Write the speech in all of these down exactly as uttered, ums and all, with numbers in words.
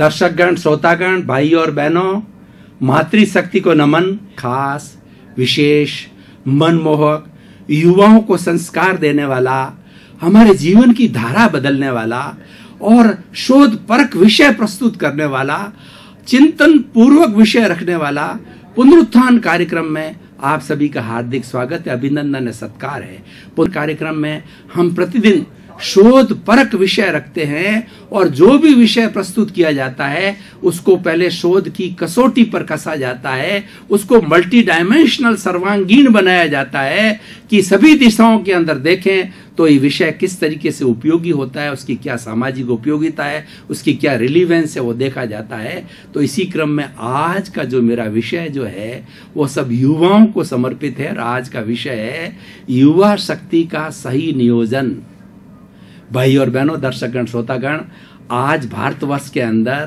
दर्शकगण, श्रोतागण, भाई और बहनों, मातृशक्ति को नमन। खास, विशेष, मनमोहक, युवाओं को संस्कार देने वाला, हमारे जीवन की धारा बदलने वाला और शोध परक विषय प्रस्तुत करने वाला, चिंतन पूर्वक विषय रखने वाला पुनरुत्थान कार्यक्रम में आप सभी का हार्दिक स्वागत है, अभिनंदन है, सत्कार है। पुनः कार्यक्रम में हम प्रतिदिन शोध परक विषय रखते हैं और जो भी विषय प्रस्तुत किया जाता है उसको पहले शोध की कसौटी पर कसा जाता है, उसको मल्टी डायमेंशनल सर्वांगीण बनाया जाता है कि सभी दिशाओं के अंदर देखें तो ये विषय किस तरीके से उपयोगी होता है, उसकी क्या सामाजिक उपयोगिता है, उसकी क्या रिलीवेंस है, वो देखा जाता है। तो इसी क्रम में आज का जो मेरा विषय जो है वो सब युवाओं को समर्पित है और आज का विषय है युवा शक्ति का सही नियोजन। भाई और बहनों, दर्शकगण, श्रोतागण, आज भारतवर्ष के अंदर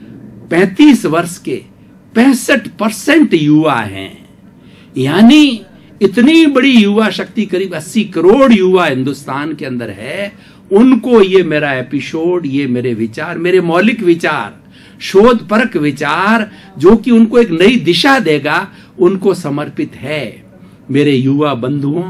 पैंतीस वर्ष के पैंसठ परसेंट युवा हैं, यानी इतनी बड़ी युवा शक्ति करीब अस्सी करोड़ युवा हिंदुस्तान के अंदर है। उनको ये मेरा एपिसोड, ये मेरे विचार, मेरे मौलिक विचार, शोध परक विचार जो कि उनको एक नई दिशा देगा, उनको समर्पित है। मेरे युवा बंधुओं,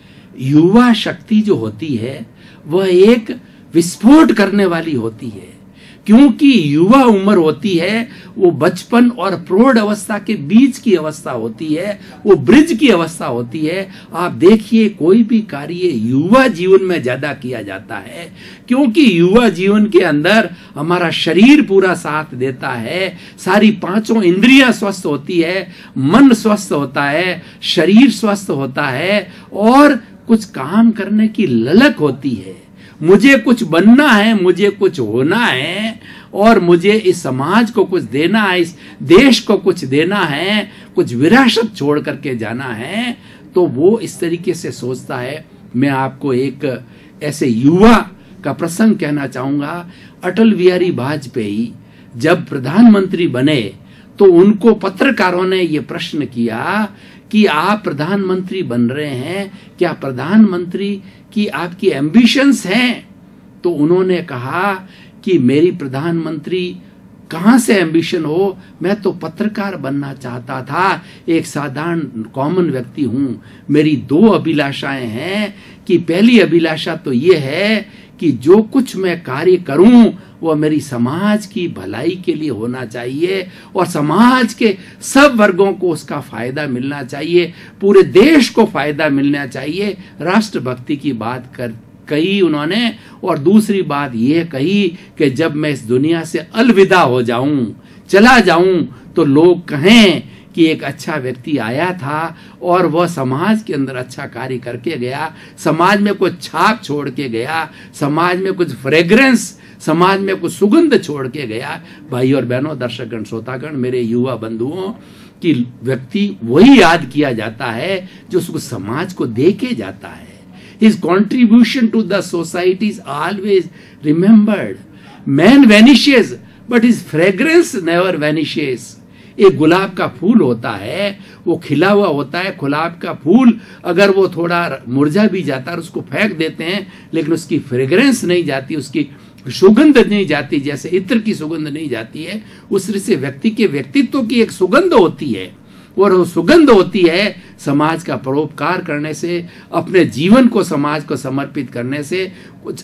युवा शक्ति जो होती है वह एक विस्फोट करने वाली होती है, क्योंकि युवा उम्र होती है वो बचपन और प्रौढ़ अवस्था के बीच की अवस्था होती है, वो ब्रिज की अवस्था होती है। आप देखिए कोई भी कार्य युवा जीवन में ज्यादा किया जाता है, क्योंकि युवा जीवन के अंदर हमारा शरीर पूरा साथ देता है, सारी पांचों इंद्रियां स्वस्थ होती है, मन स्वस्थ होता है, शरीर स्वस्थ होता है और कुछ काम करने की ललक होती है। मुझे कुछ बनना है, मुझे कुछ होना है और मुझे इस समाज को कुछ देना है, इस देश को कुछ देना है, कुछ विरासत छोड़ करके जाना है, तो वो इस तरीके से सोचता है। मैं आपको एक ऐसे युवा का प्रसंग कहना चाहूंगा। अटल बिहारी वाजपेयी जब प्रधानमंत्री बने तो उनको पत्रकारों ने ये प्रश्न किया कि आप प्रधानमंत्री बन रहे हैं, क्या प्रधानमंत्री की आपकी एम्बिशंस हैं? तो उन्होंने कहा कि मेरी प्रधानमंत्री कहां से एम्बिशन हो, मैं तो पत्रकार बनना चाहता था, एक साधारण कॉमन व्यक्ति हूं। मेरी दो अभिलाषाएं हैं कि पहली अभिलाषा तो ये है कि जो कुछ मैं कार्य करूं वो मेरी समाज की भलाई के लिए होना चाहिए और समाज के सब वर्गों को उसका फायदा मिलना चाहिए, पूरे देश को फायदा मिलना चाहिए। राष्ट्रभक्ति की बात कर कही उन्होंने और दूसरी बात यह कही कि जब मैं इस दुनिया से अलविदा हो जाऊं, चला जाऊं, तो लोग कहें कि एक अच्छा व्यक्ति आया था और वह समाज के अंदर अच्छा कार्य करके गया, समाज में कुछ छाप छोड़ के गया, समाज में कुछ फ्रेग्रेंस, समाज में कुछ सुगंध छोड़ के गया। भाई और बहनों, दर्शकगण, श्रोतागण, मेरे युवा बंधुओं, कि व्यक्ति वही याद किया जाता है जो उसको समाज को दे के जाता है। His contribution to the society is always remembered. Man vanishes, but his fragrance never vanishes. एक गुलाब का फूल होता है, वो खिला हुआ होता है। गुलाब का फूल अगर वो थोड़ा मुरझा भी जाता है, उसको फेंक देते हैं, लेकिन उसकी फ्रेग्रेंस नहीं जाती, उसकी सुगंध नहीं जाती, जैसे इत्र की सुगंध नहीं जाती है। उस तरह से व्यक्ति के व्यक्तित्व की एक सुगंध होती है और वो सुगंध होती है समाज का परोपकार करने से, अपने जीवन को समाज को समर्पित करने से, कुछ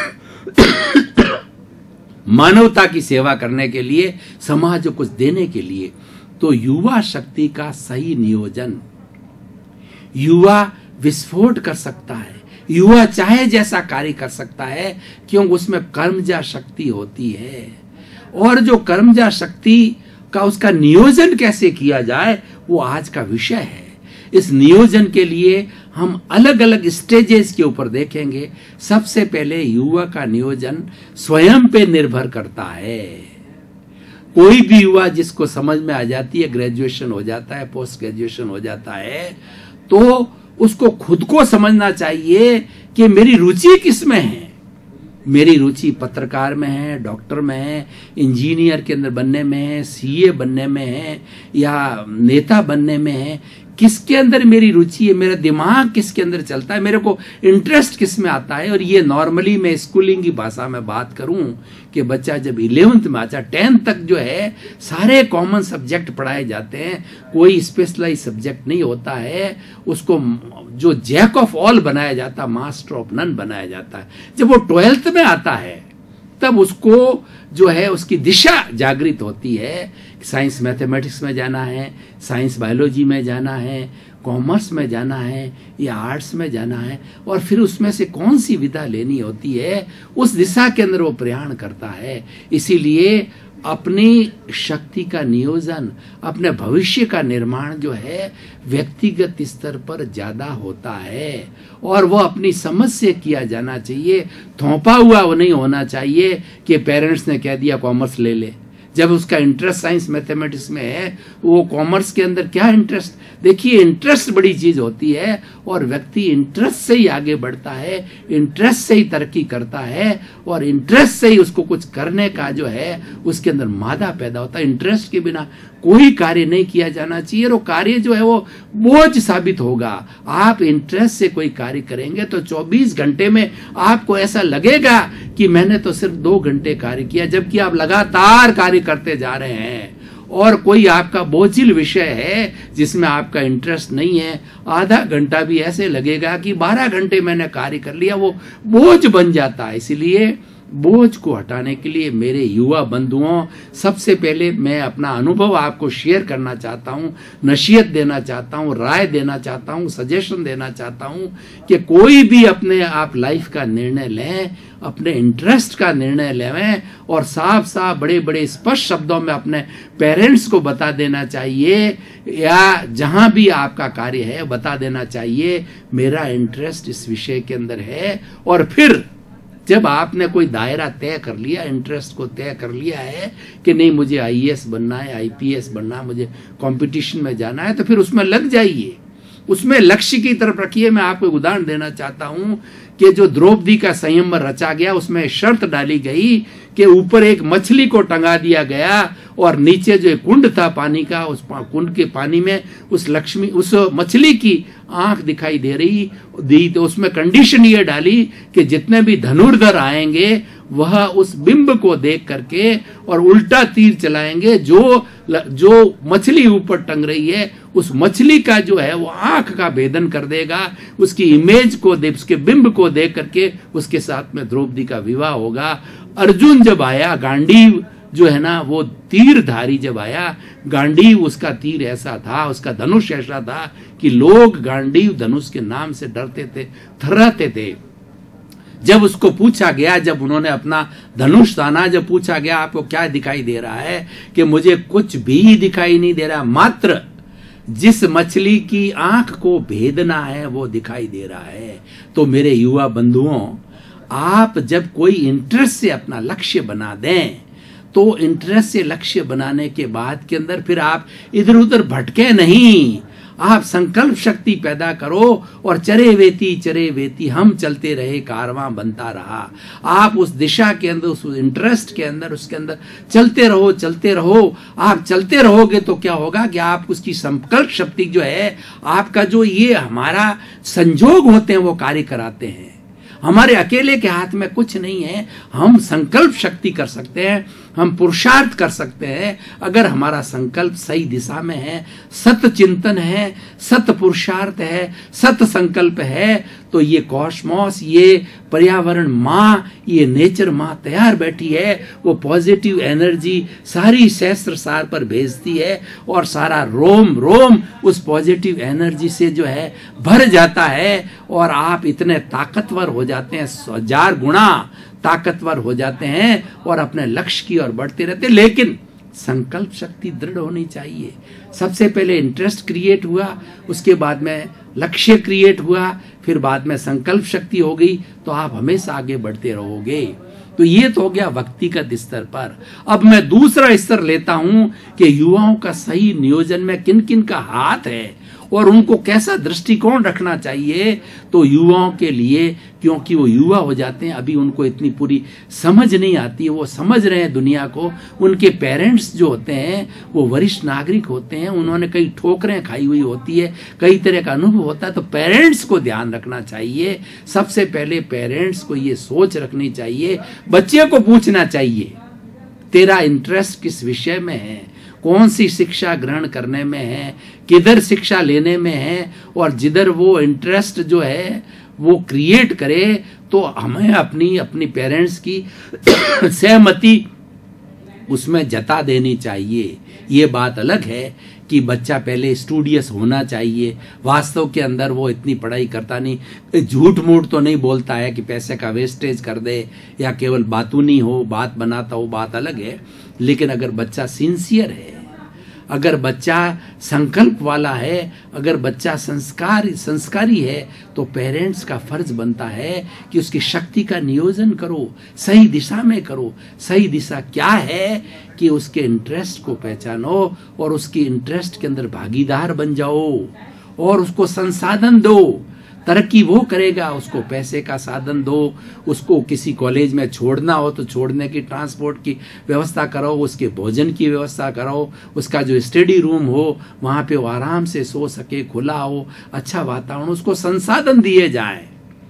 मानवता की सेवा करने के लिए, समाज को कुछ देने के लिए। तो युवा शक्ति का सही नियोजन, युवा विस्फोट कर सकता है, युवा चाहे जैसा कार्य कर सकता है, क्योंकि उसमें कर्मजा शक्ति होती है। और जो कर्मजा शक्ति का उसका नियोजन कैसे किया जाए वो आज का विषय है। इस नियोजन के लिए हम अलग अलग स्टेजेस के ऊपर देखेंगे। सबसे पहले युवा का नियोजन स्वयं पे निर्भर करता है। कोई भी युवा जिसको समझ में आ जाती है, ग्रेजुएशन हो जाता है, पोस्ट ग्रेजुएशन हो जाता है, तो उसको खुद को समझना चाहिए कि मेरी रुचि किस में है। मेरी रुचि पत्रकार में है, डॉक्टर में है, इंजीनियर के अंदर बनने में है, सीए बनने में है या नेता बनने में है। किसके अंदर मेरी रुचि है, मेरा दिमाग किसके अंदर चलता है, मेरे को इंटरेस्ट किस में आता है। और ये नॉर्मली मैं स्कूलिंग की भाषा में बात करूं कि बच्चा जब इलेवेंथ में आता, टेंथ तक जो है सारे कॉमन सब्जेक्ट पढ़ाए जाते हैं, कोई स्पेशलाइज सब्जेक्ट नहीं होता है। उसको जो जैक ऑफ ऑल बनाया जाता, मास्टर ऑफ नन बनाया जाता है। जब वो ट्वेल्थ में आता है तब उसको जो है उसकी दिशा जागृत होती है। साइंस मैथमेटिक्स में जाना है, साइंस बायोलॉजी में जाना है, कॉमर्स में जाना है या आर्ट्स में जाना है, और फिर उसमें से कौन सी विधा लेनी होती है, उस दिशा के अंदर वो प्रयाण करता है। इसीलिए अपनी शक्ति का नियोजन, अपने भविष्य का निर्माण जो है व्यक्तिगत स्तर पर ज्यादा होता है, और वो अपनी समझ से किया जाना चाहिए। थोपा हुआ वो नहीं होना चाहिए कि पेरेंट्स ने कह दिया कॉमर्स ले ले। जब उसका इंटरेस्ट साइंस मैथमेटिक्स में है, वो कॉमर्स के अंदर क्या इंटरेस्ट, देखिए इंटरेस्ट बड़ी चीज होती है, और व्यक्ति इंटरेस्ट से ही आगे बढ़ता है, इंटरेस्ट से ही तरक्की करता है, और इंटरेस्ट से ही उसको कुछ करने का जो है उसके अंदर मादा पैदा होता है। इंटरेस्ट के बिना कोई कार्य नहीं किया जाना चाहिए, और वो कार्य जो है वो बोझ साबित होगा। आप इंटरेस्ट से कोई कार्य करेंगे तो चौबीस घंटे में आपको ऐसा लगेगा कि मैंने तो सिर्फ दो घंटे कार्य किया, जबकि आप लगातार कार्य करते जा रहे हैं। और कोई आपका बोझिल विषय है जिसमें आपका इंटरेस्ट नहीं है, आधा घंटा भी ऐसे लगेगा कि बारह घंटे मैंने कार्य कर लिया, वो बोझ बन जाता है। इसलिए बोझ को हटाने के लिए मेरे युवा बंधुओं, सबसे पहले मैं अपना अनुभव आपको शेयर करना चाहता हूं, नसीहत देना चाहता हूं, राय देना चाहता हूं, सजेशन देना चाहता हूं कि कोई भी अपने आप लाइफ का निर्णय लें, अपने इंटरेस्ट का निर्णय लें, और साफ साफ बड़े बड़े स्पष्ट शब्दों में अपने पेरेंट्स को बता देना चाहिए, या जहां भी आपका कार्य है बता देना चाहिए मेरा इंटरेस्ट इस विषय के अंदर है। और फिर जब आपने कोई दायरा तय कर लिया, इंटरेस्ट को तय कर लिया है कि नहीं मुझे आई ए एस बनना है, आई पी एस बनना है, मुझे कंपटीशन में जाना है, तो फिर उसमें लग जाइए, उसमें लक्ष्य की तरफ रखिए। मैं आपको एक उदाहरण देना चाहता हूं कि जो द्रौपदी का संयमवर रचा गया, उसमें शर्त डाली गई कि ऊपर एक मछली को टंगा दिया गया, और नीचे जो कुंड था पानी का, उस कुंड के पानी में उस लक्ष्मी उस मछली की आंख दिखाई दे रही दी। तो उसमें कंडीशन ये डाली कि जितने भी धनुर्धर आएंगे वह उस बिंब को देख करके और उल्टा तीर चलाएंगे, जो जो मछली ऊपर टंग रही है उस मछली का जो है वो आंख का भेदन कर देगा, उसकी इमेज को देख, उसके बिंब को देख करके उसके साथ में द्रौपदी का विवाह होगा। अर्जुन जब आया, गांडीव जो है ना वो तीरधारी जब आया, गांडीव उसका तीर ऐसा था, उसका धनुष ऐसा था कि लोग गांडीव धनुष के नाम से डरते थे, थर्राते थे। जब उसको पूछा गया, जब उन्होंने अपना धनुष ताना, जब पूछा गया आपको क्या दिखाई दे रहा है, कि मुझे कुछ भी दिखाई नहीं दे रहा, मात्र जिस मछली की आंख को भेदना है वो दिखाई दे रहा है। तो मेरे युवा बंधुओं, आप जब कोई इंटरेस्ट से अपना लक्ष्य बना दें, तो इंटरेस्ट से लक्ष्य बनाने के बाद के अंदर फिर आप इधर उधर भटके नहीं, आप संकल्प शक्ति पैदा करो, और चरे वेती चरे वेती हम चलते रहे कारवां बनता रहा। आप उस दिशा के अंदर, उस इंटरेस्ट के अंदर, उसके अंदर चलते रहो चलते रहो। आप चलते रहोगे तो क्या होगा कि आप उसकी संकल्प शक्ति जो है, आपका जो ये हमारा संजोग होते हैं वो कार्य कराते हैं। हमारे अकेले के हाथ में कुछ नहीं है, हम संकल्प शक्ति कर सकते हैं, हम पुरुषार्थ कर सकते हैं। अगर हमारा संकल्प सही दिशा में है, सत चिंतन है, सत पुरुषार्थ है, सत संकल्प है, तो ये कॉस्मोस, ये पर्यावरण माँ, ये नेचर माँ तैयार बैठी है, वो पॉजिटिव एनर्जी सारी सहस्त्र सार पर भेजती है, और सारा रोम रोम उस पॉजिटिव एनर्जी से जो है भर जाता है, और आप इतने ताकतवर हो जाते हैं, हजार गुना ताकतवर हो जाते हैं, और अपने लक्ष्य की ओर बढ़ते रहते हैं। लेकिन संकल्प शक्ति दृढ़ होनी चाहिए। सबसे पहले इंटरेस्ट क्रिएट हुआ, उसके बाद में लक्ष्य क्रिएट हुआ, फिर बाद में संकल्प शक्ति हो गई, तो आप हमेशा आगे बढ़ते रहोगे। तो ये तो हो गया व्यक्तिगत स्तर पर। अब मैं दूसरा स्तर लेता हूं कि युवाओं का सही नियोजन में किन किन का हाथ है और उनको कैसा दृष्टिकोण रखना चाहिए। तो युवाओं के लिए, क्योंकि वो युवा हो जाते हैं, अभी उनको इतनी पूरी समझ नहीं आती है, वो समझ रहे हैं दुनिया को। उनके पेरेंट्स जो होते हैं वो वरिष्ठ नागरिक होते हैं, उन्होंने कई ठोकरें खाई हुई होती है, कई तरह का अनुभव होता है। तो पेरेंट्स को ध्यान रखना चाहिए। सबसे पहले पेरेंट्स को ये सोच रखनी चाहिए, बच्चे को पूछना चाहिए तेरा इंटरेस्ट किस विषय में है, कौन सी शिक्षा ग्रहण करने में है, किधर शिक्षा लेने में है, और जिधर वो इंटरेस्ट जो है वो क्रिएट करे तो हमें अपनी अपनी पेरेंट्स की सहमति उसमें जता देनी चाहिए। ये बात अलग है कि बच्चा पहले स्टूडियस होना चाहिए, वास्तव के अंदर वो इतनी पढ़ाई करता नहीं, झूठ मूठ तो नहीं बोलता है कि पैसे का वेस्टेज कर दे या केवल बातूनी हो, बात बनाता हो, बात अलग है। लेकिन अगर बच्चा सिंसियर है, अगर बच्चा संकल्प वाला है, अगर बच्चा संस्कार संस्कारी है, तो पेरेंट्स का फर्ज बनता है कि उसकी शक्ति का नियोजन करो, सही दिशा में करो। सही दिशा क्या है कि उसके इंटरेस्ट को पहचानो और उसकी इंटरेस्ट के अंदर भागीदार बन जाओ और उसको संसाधन दो। तरक्की वो करेगा, उसको पैसे का साधन दो, उसको किसी कॉलेज में छोड़ना हो तो छोड़ने की, ट्रांसपोर्ट की व्यवस्था कराओ, उसके भोजन की व्यवस्था कराओ, उसका जो स्टडी रूम हो वहाँ पे वो आराम से सो सके, खुला हो, अच्छा वातावरण, उसको संसाधन दिए जाए।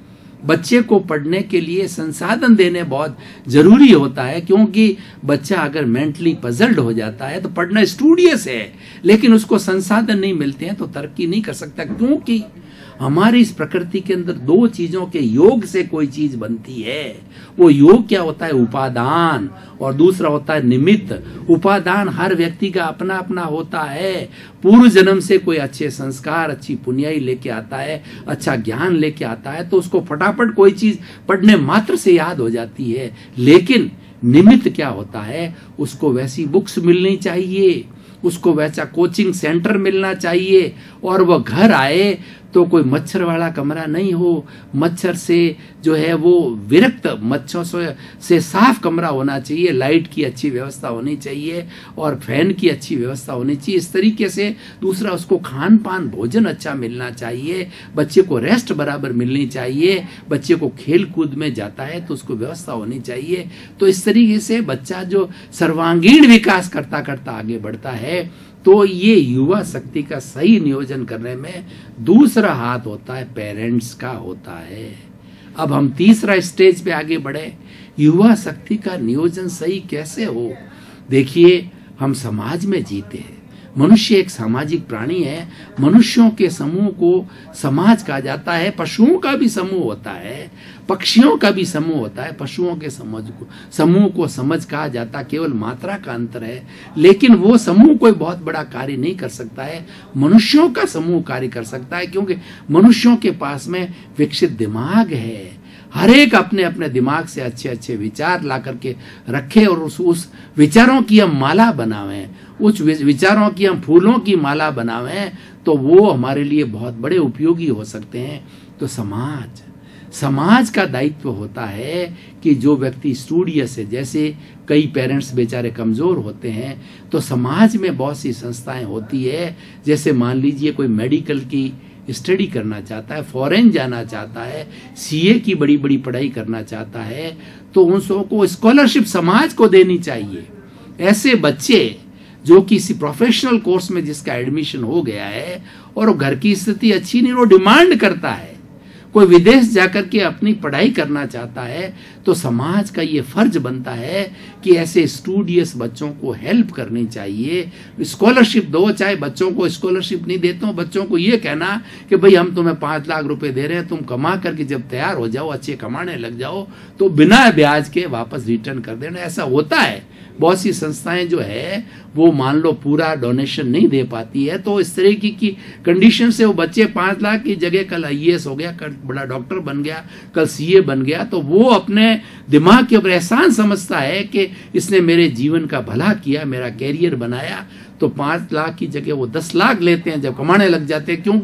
बच्चे को पढ़ने के लिए संसाधन देने बहुत जरूरी होता है, क्योंकि बच्चा अगर मेंटली पजल्ड हो जाता है तो पढ़ना स्टूडियस है लेकिन उसको संसाधन नहीं मिलते हैं तो तरक्की नहीं कर सकता। क्योंकि हमारी इस प्रकृति के अंदर दो चीजों के योग से कोई चीज बनती है। वो योग क्या होता है? उपादान, और दूसरा होता है निमित्त। उपादान हर व्यक्ति का अपना अपना होता है। पूर्व जन्म से कोई अच्छे संस्कार, अच्छी पुण्याई लेके आता है, अच्छा ज्ञान लेके आता है तो उसको फटाफट कोई चीज पढ़ने मात्र से याद हो जाती है। लेकिन निमित्त क्या होता है? उसको वैसी बुक्स मिलनी चाहिए, उसको वैसा कोचिंग सेंटर मिलना चाहिए, और वह घर आए तो कोई मच्छर वाला कमरा नहीं हो, मच्छर से जो है वो विरक्त, मच्छरों से साफ कमरा होना चाहिए, लाइट की अच्छी व्यवस्था होनी चाहिए और फैन की अच्छी व्यवस्था होनी चाहिए। इस तरीके से दूसरा, उसको खान पान भोजन अच्छा मिलना चाहिए, बच्चे को रेस्ट बराबर मिलनी चाहिए, बच्चे को खेल कूद में जाता है तो उसको व्यवस्था होनी चाहिए। तो इस तरीके से बच्चा जो सर्वांगीण विकास करता करता आगे बढ़ता है। तो ये युवा शक्ति का सही नियोजन करने में दूसरा हाथ होता है, पेरेंट्स का होता है। अब हम तीसरा स्टेज पे आगे बढ़े, युवा शक्ति का नियोजन सही कैसे हो। देखिए, हम समाज में जीते हैं, मनुष्य एक सामाजिक प्राणी है। मनुष्यों के समूह को समाज कहा जाता है। पशुओं का भी समूह होता है, पक्षियों का भी समूह होता है। पशुओं के समूह को समूह को समझ कहा जाता, केवल मात्रा का अंतर है। लेकिन वो समूह कोई बहुत बड़ा कार्य नहीं कर सकता है, मनुष्यों का समूह कार्य कर सकता है, क्योंकि मनुष्यों के पास में विकसित दिमाग है। हर एक अपने अपने दिमाग से अच्छे अच्छे विचार ला करके रखे और उस, उस विचारों की हम माला बनावें, उस विचारों की हम फूलों की माला बनावें, तो वो हमारे लिए बहुत बड़े उपयोगी हो सकते हैं। तो समाज समाज का दायित्व होता है कि जो व्यक्ति स्टूडियस है, जैसे कई पेरेंट्स बेचारे कमजोर होते हैं, तो समाज में बहुत सी संस्थाएं होती है। जैसे मान लीजिए कोई मेडिकल की स्टडी करना चाहता है, फॉरेन जाना चाहता है, सीए की बड़ी बड़ी पढ़ाई करना चाहता है, तो उन सबको स्कॉलरशिप समाज को देनी चाहिए। ऐसे बच्चे जो किसी प्रोफेशनल कोर्स में जिसका एडमिशन हो गया है और वो घर की स्थिति अच्छी नहीं, वो डिमांड करता है, कोई विदेश जाकर के अपनी पढ़ाई करना चाहता है, तो समाज का ये फर्ज बनता है कि ऐसे स्टूडियस बच्चों को हेल्प करनी चाहिए, स्कॉलरशिप दो। चाहे बच्चों को स्कॉलरशिप नहीं देते हो, बच्चों को ये कहना कि भाई हम तुम्हें पांच लाख रुपए दे रहे हैं, तुम कमा करके जब तैयार हो जाओ, अच्छे कमाने लग जाओ, तो बिना ब्याज के वापस रिटर्न कर देना। ऐसा होता है। बहुत सी संस्थाएं जो है वो मान लो पूरा डोनेशन नहीं दे पाती है, तो इस तरह की, की कंडीशन से वो बच्चे पांच लाख की जगह कल आईएएस हो गया, कल बड़ा डॉक्टर बन गया, कल सीए बन गया, तो वो अपने दिमाग के ऊपर एहसान समझता है कि इसने मेरे जीवन का भला किया, मेरा कैरियर बनाया। तो पांच लाख की जगह वो दस लाख लेते हैं जब कमाने लग जाते हैं, क्योंकि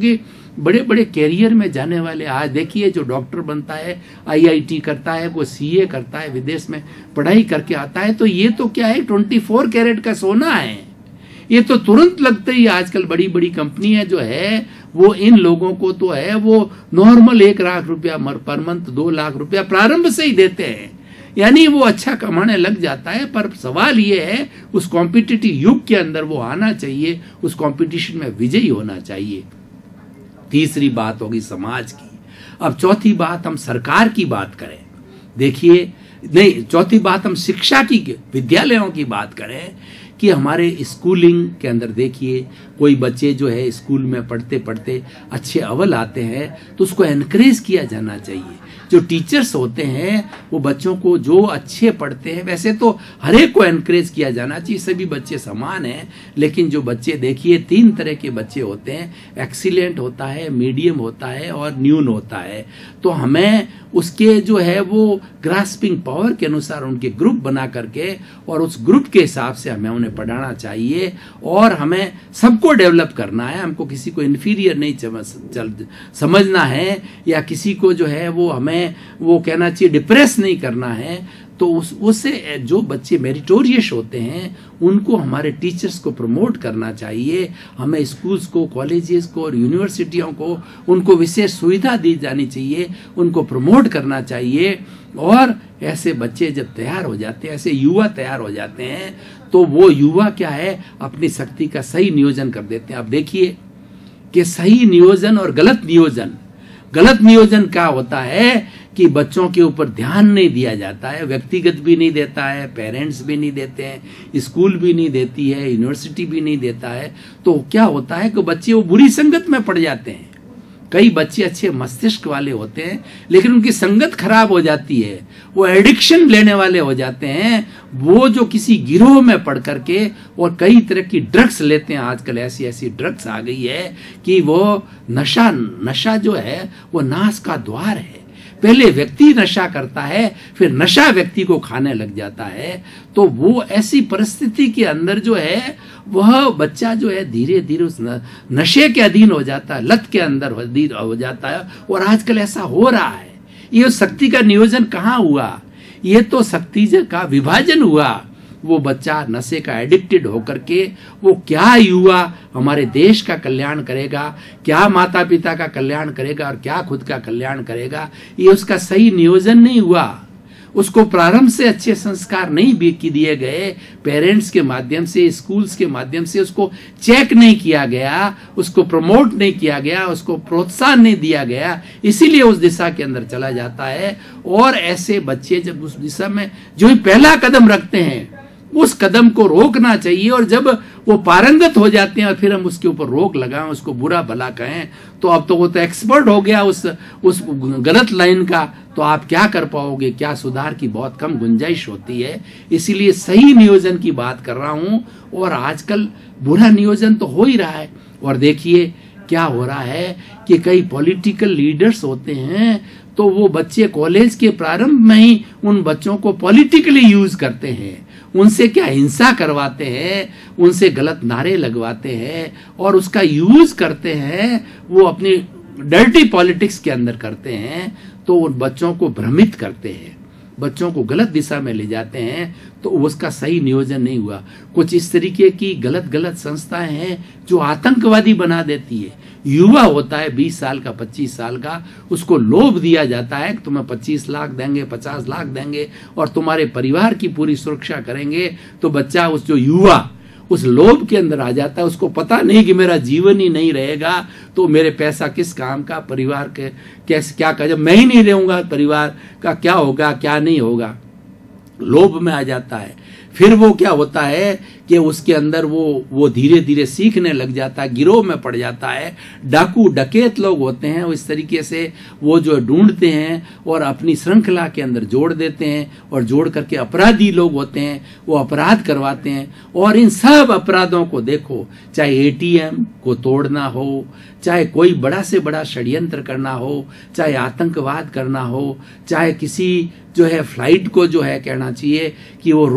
बड़े बड़े कैरियर में जाने वाले, आज देखिए जो डॉक्टर बनता है, आईआईटी करता है, वो सीए करता है, विदेश में पढ़ाई करके आता है, तो ये तो क्या है, ट्वेंटी फोर कैरेट का सोना है। ये तो तुरंत लगते ही आजकल बड़ी बड़ी कंपनियां जो है वो इन लोगों को तो है वो नॉर्मल एक लाख रुपया पर मंथ, दो लाख रुपया प्रारंभ से ही देते हैं, यानी वो अच्छा कमाने लग जाता है। पर सवाल ये है उस कॉम्पिटिटिव युग के अंदर वो आना चाहिए, उस कंपटीशन में विजयी होना चाहिए। तीसरी बात होगी समाज की। अब चौथी बात हम सरकार की बात करें, देखिए नहीं चौथी बात हम शिक्षा की, विद्यालयों की बात करें कि हमारे स्कूलिंग के अंदर देखिए कोई बच्चे जो है स्कूल में पढ़ते पढ़ते अच्छे अव्वल आते हैं तो उसको एनकरेज किया जाना चाहिए। जो टीचर्स होते हैं वो बच्चों को जो अच्छे पढ़ते हैं, वैसे तो हर एक को एनकरेज किया जाना चाहिए, सभी बच्चे समान हैं, लेकिन जो बच्चे देखिए तीन तरह के बच्चे होते हैं, एक्सीलेंट होता है, मीडियम होता है और न्यून होता है। तो हमें उसके जो है वो ग्रास्पिंग पावर के अनुसार उनके ग्रुप बना करके और उस ग्रुप के हिसाब से हमें उन्हें पढ़ाना चाहिए और हमें सबको डेवलप करना है। हमको किसी को इन्फीरियर नहीं चल समझना है या किसी को जो है वो हमें वो कहना चाहिए डिप्रेस नहीं करना है। तो उस उससे जो बच्चे मेरिटोरियस होते हैं उनको हमारे टीचर्स को प्रमोट करना चाहिए। हमें स्कूल्स को, कॉलेजेस को और यूनिवर्सिटियों को उनको विशेष सुविधा दी जानी चाहिए, उनको प्रमोट करना चाहिए। और ऐसे बच्चे जब तैयार हो जाते हैं, ऐसे युवा तैयार हो जाते हैं, तो वो युवा क्या है अपनी शक्ति का सही नियोजन कर देते हैं। अब देखिए कि सही नियोजन और गलत नियोजन, गलत नियोजन क्या होता है कि बच्चों के ऊपर ध्यान नहीं दिया जाता है, व्यक्तिगत भी नहीं देता है, पेरेंट्स भी नहीं देते हैं, स्कूल भी नहीं देती है, यूनिवर्सिटी भी नहीं देता है। तो क्या होता है कि बच्चे वो बुरी संगत में पड़ जाते हैं। कई बच्चे अच्छे मस्तिष्क वाले होते हैं लेकिन उनकी संगत खराब हो जाती है, वो एडिक्शन लेने वाले हो जाते हैं, वो जो किसी गिरोह में पढ़ करके और कई तरह की ड्रग्स लेते हैं। आजकल ऐसी ऐसी ड्रग्स आ गई है कि वो नशा नशा जो है वो नाश का द्वार है। पहले व्यक्ति नशा करता है, फिर नशा व्यक्ति को खाने लग जाता है। तो वो ऐसी परिस्थिति के अंदर जो है वह बच्चा जो है धीरे धीरे उस नशे के अधीन हो जाता है, लत के अंदर अधीन हो जाता है। और आजकल ऐसा हो रहा है। ये शक्ति का नियोजन कहाँ हुआ? ये तो शक्ति का विभाजन हुआ। वो बच्चा नशे का एडिक्टेड होकर के वो क्या युवा हमारे देश का कल्याण करेगा, क्या माता पिता का कल्याण करेगा और क्या खुद का कल्याण करेगा, ये उसका सही नियोजन नहीं हुआ। उसको प्रारंभ से अच्छे संस्कार नहीं भी दिए गए, पेरेंट्स के माध्यम से, स्कूल्स के माध्यम से उसको चेक नहीं किया गया, उसको प्रमोट नहीं किया गया, उसको प्रोत्साहन नहीं दिया गया, इसीलिए उस दिशा के अंदर चला जाता है। और ऐसे बच्चे जब उस दिशा में जो ही पहला कदम रखते हैं उस कदम को रोकना चाहिए। और जब वो पारंगत हो जाते हैं और फिर हम उसके ऊपर रोक लगाएं, उसको बुरा भला कहें, तो अब तो वो तो एक्सपर्ट हो गया उस उस गलत लाइन का, तो आप क्या कर पाओगे? क्या सुधार की बहुत कम गुंजाइश होती है। इसीलिए सही नियोजन की बात कर रहा हूं। और आजकल बुरा नियोजन तो हो ही रहा है। और देखिए क्या हो रहा है कि कई पॉलिटिकल लीडर्स होते हैं तो वो बच्चे कॉलेज के प्रारंभ में ही उन बच्चों को पॉलिटिकली यूज करते हैं, उनसे क्या हिंसा करवाते हैं, उनसे गलत नारे लगवाते हैं और उसका यूज करते हैं, वो अपनी डर्टी पॉलिटिक्स के अंदर करते हैं। तो उन बच्चों को भ्रमित करते हैं, बच्चों को गलत दिशा में ले जाते हैं। तो उसका सही नियोजन नहीं हुआ। कुछ इस तरीके की गलत गलत संस्थाएं हैं जो आतंकवादी बना देती है। युवा होता है बीस साल का, पच्चीस साल का, उसको लोभ दिया जाता है कि तुम्हें पच्चीस लाख देंगे, पचास लाख देंगे और तुम्हारे परिवार की पूरी सुरक्षा करेंगे। तो बच्चा उस जो युवा उस लोभ के अंदर आ जाता है, उसको पता नहीं कि मेरा जीवन ही नहीं रहेगा तो मेरे पैसा किस काम का, परिवार के कैसे क्या कर, जब मैं ही नहीं रहूंगा परिवार का क्या होगा, क्या नहीं होगा, लोभ में आ जाता है। फिर वो क्या होता है कि उसके अंदर वो वो धीरे धीरे सीखने लग जाता है, गिरोह में पड़ जाता है। डाकू डकैत लोग होते हैं वो इस तरीके से वो जो ढूंढते हैं और अपनी श्रृंखला के अंदर जोड़ देते हैं और जोड़ करके अपराधी लोग होते हैं वो अपराध करवाते हैं। और इन सब अपराधों को देखो, चाहे एटीएम को तोड़ना हो, चाहे कोई बड़ा से बड़ा षड्यंत्र करना हो, चाहे आतंकवाद करना हो, चाहे किसी जो है फ्लाइट को जो है कहना चाहिए कि वो रोक लेते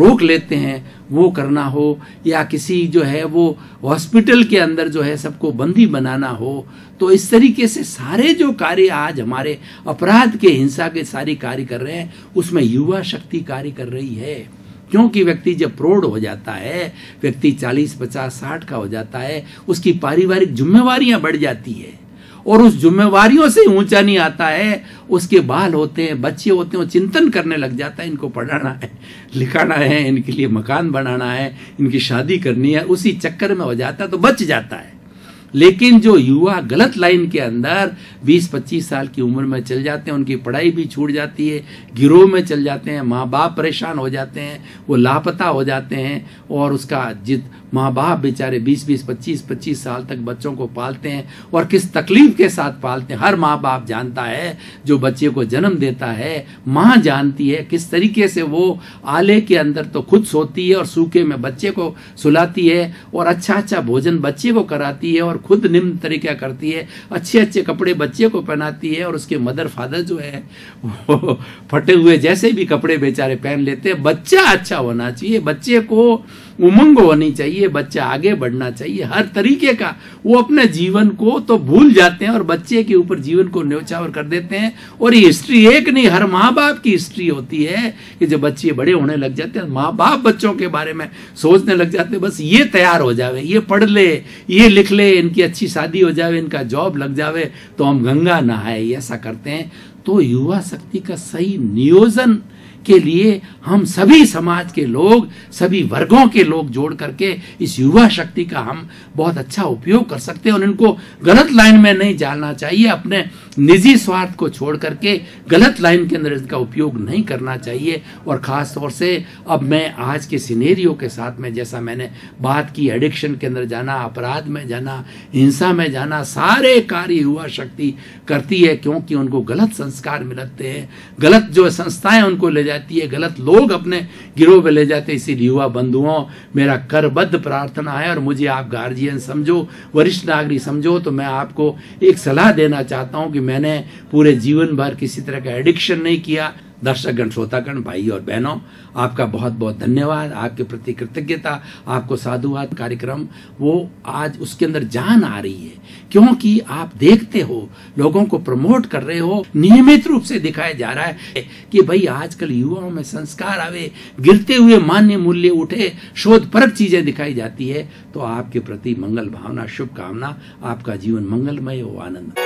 लेते हैं वो करना हो, या किसी जो है वो हॉस्पिटल के अंदर जो है सबको बंदी बनाना हो, तो इस तरीके से सारे जो कार्य आज हमारे अपराध के, हिंसा के सारे कार्य कर रहे हैं, उसमें युवा शक्ति कार्य कर रही है। क्योंकि व्यक्ति जब प्रौढ़ हो जाता है, व्यक्ति चालीस पचास साठ का हो जाता है, उसकी पारिवारिक जिम्मेवारियां बढ़ जाती है और उस जिम्मेवारियों से ऊंचा नहीं आता है। उसके बाल होते हैं, बच्चे होते हैं, वो चिंतन करने लग जाता है, इनको पढ़ाना है, लिखाना है, इनके लिए मकान बनाना है, इनकी शादी करनी है, उसी चक्कर में हो जाता है तो बच जाता है। लेकिन जो युवा गलत लाइन के अंदर बीस पच्चीस साल की उम्र में चल जाते हैं, उनकी पढ़ाई भी छूट जाती है, गिरोह में चल जाते हैं, माँ बाप परेशान हो जाते हैं, वो लापता हो जाते हैं, और उसका जित माँ बाप बेचारे बीस बीस पच्चीस पच्चीस साल तक बच्चों को पालते हैं, और किस तकलीफ के साथ पालते हैं। हर माँ बाप जानता है, जो बच्चे को जन्म देता है, माँ जानती है किस तरीके से वो आले के अंदर तो खुद सोती है और सूखे में बच्चे को सुलाती है, और अच्छा अच्छा भोजन बच्चे को कराती है, और खुद निम्न तरीका करती है, अच्छे अच्छे कपड़े बच्चे को पहनाती है, और उसके मदर फादर जो है वो फटे हुए जैसे भी कपड़े बेचारे पहन लेते हैं। बच्चा अच्छा होना चाहिए, बच्चे को उमंग होनी चाहिए, बच्चा आगे बढ़ना चाहिए, हर तरीके का। वो अपने जीवन को तो भूल जाते हैं और बच्चे के ऊपर जीवन को न्योछावर कर देते हैं। और ये हिस्ट्री एक नहीं, हर माँ बाप की हिस्ट्री होती है कि जब बच्चे बड़े होने लग जाते हैं, माँ बाप बच्चों के बारे में सोचने लग जाते हैं, बस ये तैयार हो जावे, ये पढ़ ले, ये लिख ले, इनकी अच्छी शादी हो जावे, इनका जॉब लग जावे तो हम गंगा नहाए, ऐसा करते हैं। तो युवा शक्ति का सही नियोजन के लिए हम सभी समाज के लोग, सभी वर्गों के लोग जोड़ करके इस युवा शक्ति का हम बहुत अच्छा उपयोग कर सकते हैं, और इनको गलत लाइन में नहीं डालना चाहिए। अपने निजी स्वार्थ को छोड़ करके गलत लाइन के अंदर इसका उपयोग नहीं करना चाहिए। और खास तौर से अब मैं आज के सिनेरियो के साथ में, जैसा मैंने बात की, एडिक्शन के अंदर जाना, अपराध में जाना, हिंसा में जाना, सारे कार्य युवा शक्ति करती है, क्योंकि उनको गलत संस्कार मिलते हैं, गलत जो संस्थाएं उनको ले जाती है, गलत लोग अपने गिरोह में ले जाते हैं। इसीलिए युवा बंधुओं, मेरा करबद्ध प्रार्थना है, और मुझे आप गार्जियन समझो, वरिष्ठ नागरिक समझो, तो मैं आपको एक सलाह देना चाहता हूं कि मैंने पूरे जीवन भर किसी तरह का एडिक्शन नहीं किया। दर्शकगण, श्रोतागण, भाई और बहनों, आपका बहुत बहुत धन्यवाद, आपके प्रति कृतज्ञता, आपको साधुवाद कार्यक्रम वो आज उसके अंदर जान आ रही है, क्योंकि आप देखते हो, लोगों को प्रमोट कर रहे हो, नियमित रूप से दिखाया जा रहा है कि भाई आजकल युवाओं में संस्कार आवे, गिरते हुए मान्य मूल्य उठे, शोध परक चीजें दिखाई जाती है। तो आपके प्रति मंगल भावना, शुभकामना, आपका जीवन मंगलमय हो, आनंद।